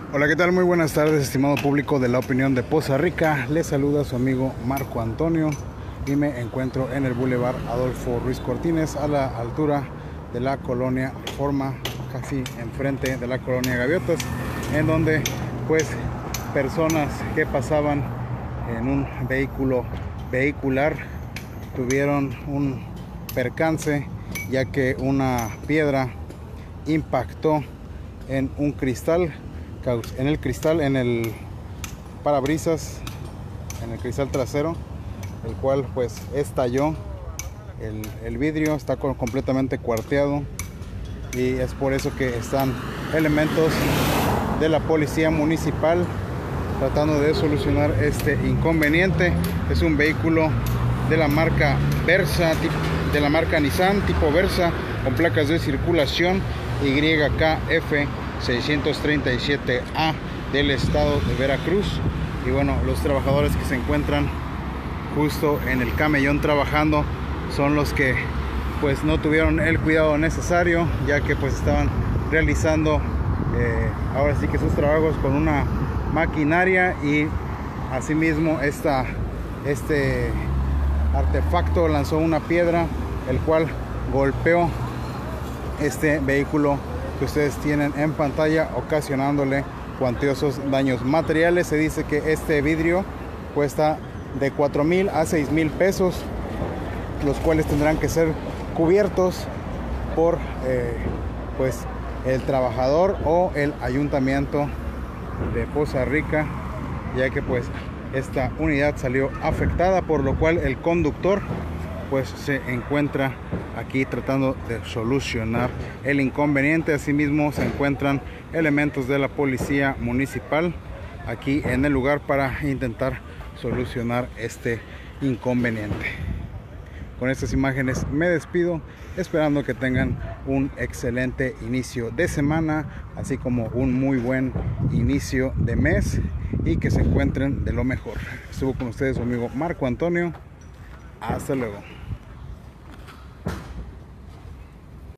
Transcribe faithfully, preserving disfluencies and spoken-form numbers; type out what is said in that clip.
Hola, ¿qué tal? Muy buenas tardes, estimado público de La Opinión de Poza Rica. Les saluda su amigo Marco Antonio y me encuentro en el Boulevard Adolfo Ruiz Cortines, a la altura de la colonia Reforma, casi enfrente de la colonia Gaviotas, en donde pues personas que pasaban en un vehículo vehicular tuvieron un percance, ya que una piedra impactó en un cristal, en el cristal, en el parabrisas, en el cristal trasero, el cual pues estalló. El, el vidrio está completamente cuarteado y es por eso que están elementos de la policía municipal tratando de solucionar este inconveniente. Es un vehículo de la marca Versa, de la marca Nissan, tipo Versa, con placas de circulación Y K F seiscientos treinta y siete A del estado de Veracruz. Y bueno, los trabajadores que se encuentran justo en el camellón trabajando son los que pues no tuvieron el cuidado necesario, ya que pues estaban realizando eh, ahora sí que sus trabajos con una maquinaria, y asimismo esta, este artefacto lanzó una piedra, el cual golpeó este vehículo que ustedes tienen en pantalla, ocasionándole cuantiosos daños materiales. Se dice que este vidrio cuesta de cuatro mil a seis mil pesos, los cuales tendrán que ser cubiertos por eh, pues el trabajador o el ayuntamiento de Poza Rica, ya que pues esta unidad salió afectada, por lo cual el conductor pues se encuentra aquí tratando de solucionar el inconveniente. Asimismo se encuentran elementos de la policía municipal aquí en el lugar para intentar solucionar este inconveniente. Con estas imágenes me despido, esperando que tengan un excelente inicio de semana, así como un muy buen inicio de mes, y que se encuentren de lo mejor. Estuvo con ustedes su amigo Marco Antonio. Hasta luego.